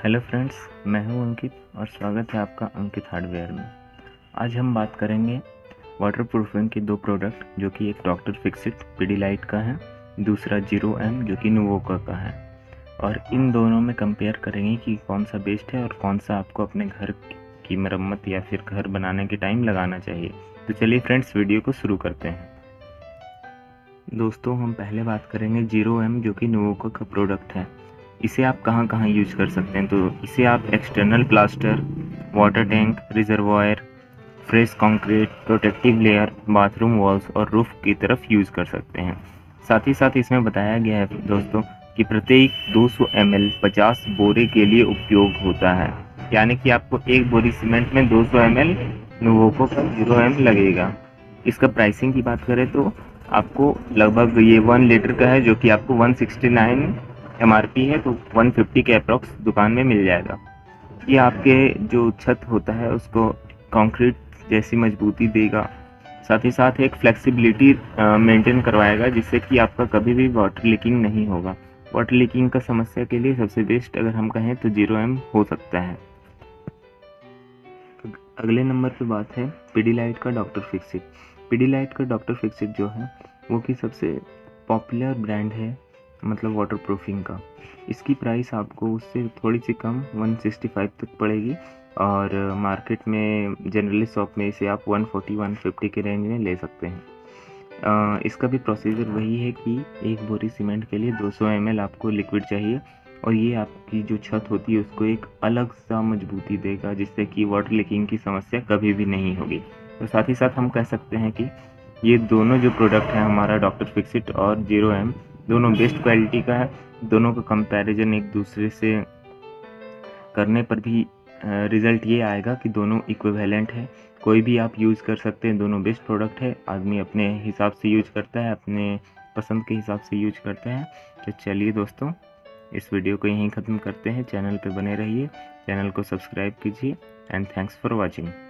Hello friends, मैं हूं अंकित और स्वागत है आपका अंकित हार्डवेयर में। आज हम बात करेंगे वाटर प्रूफिंग के दो प्रोडक्ट जो कि एक डॉक्टर फिक्सिट पीडीलाइट का है, दूसरा 0M जो कि नुवोका का है। और इन दोनों में कंपेयर करेंगे कि कौन सा बेस्ट है और कौन सा आपको अपने घर की मरम्मत या फिर घर बनाने के टाइम लगाना चाहिए। तो चलिए फ्रेंड्स, वीडियो को शुरू करते हैं। दोस्तों, हम पहले बात करेंगे 0M जो कि नुवोका का प्रोडक्ट है। इसे आप कहाँ कहाँ यूज कर सकते हैं, तो इसे आप external plaster, water tank, reservoir, fresh concrete, protective layer, bathroom walls और रूफ की तरफ यूज कर सकते हैं। साथ ही साथ इसमें बताया गया है दोस्तों कि प्रत्येक 200 ml 50 बोरे के लिए उपयोग होता है, यानी कि आपको एक बोरी सीमेंट में 200 ml नुवोको का 0M लगेगा। इसका प्राइसिंग की बात करें तो आपको लगभग ये 1 लीटर का है, जो कि आपको 169 MRP है, तो 150 के अप्रॉक्स दुकान में मिल जाएगा। ये आपके जो छत होता है उसको कंक्रीट जैसी मजबूती देगा, साथ ही साथ एक फ्लेक्सिबिलिटी मेंटेन करवाएगा, जिससे कि आपका कभी भी वाटर लीकिंग नहीं होगा। वाटर लीकिंग का समस्या के लिए सबसे बेस्ट अगर हम कहें तो 0M हो सकता है। अगले नंबर पे बात है पीडीलाइट का डॉक्टर फिक्सिट। पीडीलाइट का डॉक्टर फिक्सिट जो है वो कि सबसे पॉपुलर ब्रांड है, मतलब वाटर प्रूफिंग का। इसकी प्राइस आपको उससे थोड़ी सी कम 165 तक पड़ेगी और मार्केट में जनरली शॉप में इसे आप 140-150 के रेंज में ले सकते हैं। इसका भी प्रोसीजर वही है कि एक बोरी सीमेंट के लिए 200 ml आपको लिक्विड चाहिए और ये आपकी जो छत होती है उसको एक अलग सा मजबूती देगा, जिससे कि वाटर लीकिंग की समस्या कभी भी नहीं होगी। तो साथ ही साथ हम कह सकते हैं कि ये दोनों जो प्रोडक्ट हैं, हमारा डॉक्टर फिक्सिट और 0M, दोनों बेस्ट क्वालिटी का है। दोनों का कंपैरिजन एक दूसरे से करने पर भी रिज़ल्ट ये आएगा कि दोनों इक्विवेलेंट है। कोई भी आप यूज़ कर सकते हैं, दोनों बेस्ट प्रोडक्ट है। आदमी अपने हिसाब से यूज करता है, अपने पसंद के हिसाब से यूज करता है। तो चलिए दोस्तों, इस वीडियो को यहीं ख़त्म करते हैं। चैनल पे बने रहिए, चैनल को सब्सक्राइब कीजिए एंड थैंक्स फॉर वॉचिंग।